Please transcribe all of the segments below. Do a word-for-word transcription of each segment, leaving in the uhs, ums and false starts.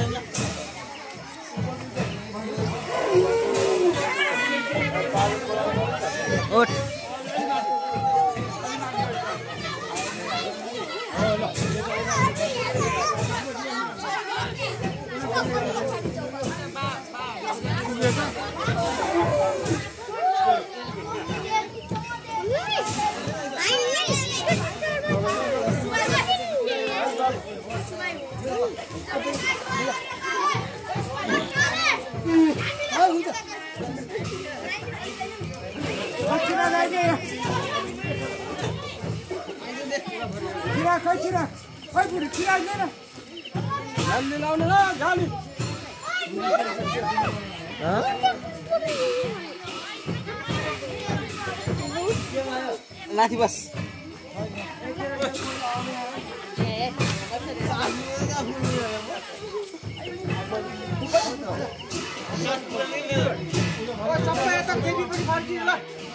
उठ Kira kau kira, kau beri kira ni na. Gali lawan na, gali. Hah? Lathi bas. Sampai atas kebi pun parti lah.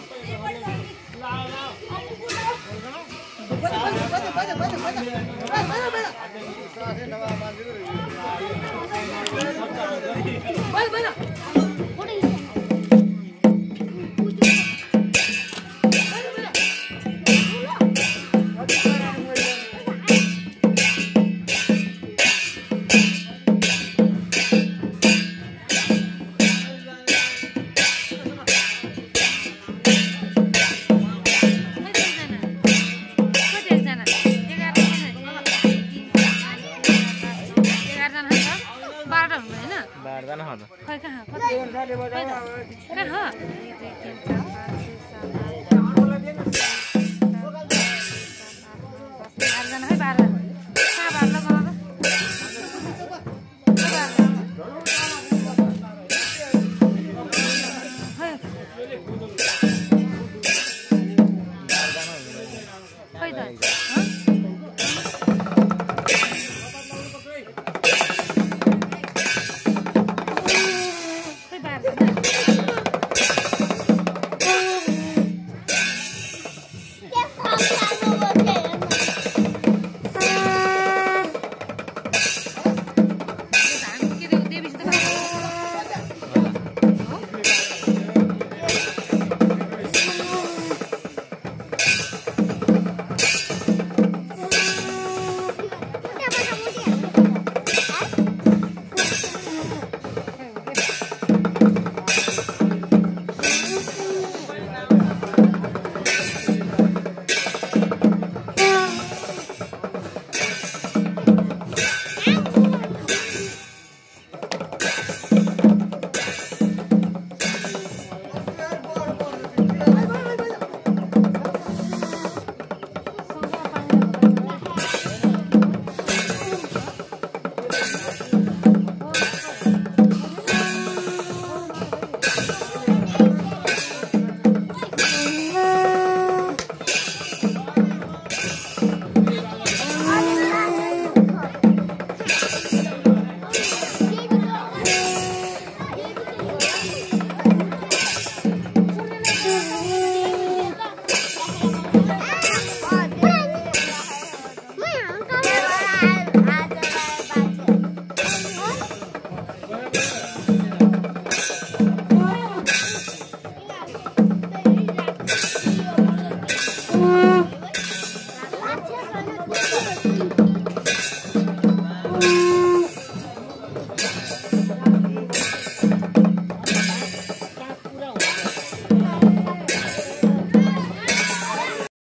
Banyak banyak banyak banyak banyak banyak banyak banyak banyak banyak बारजना हो त खै कहाँ कहाँ कहाँ बाह्रजना है बाह्र कहाँ बाह्र गएर खै त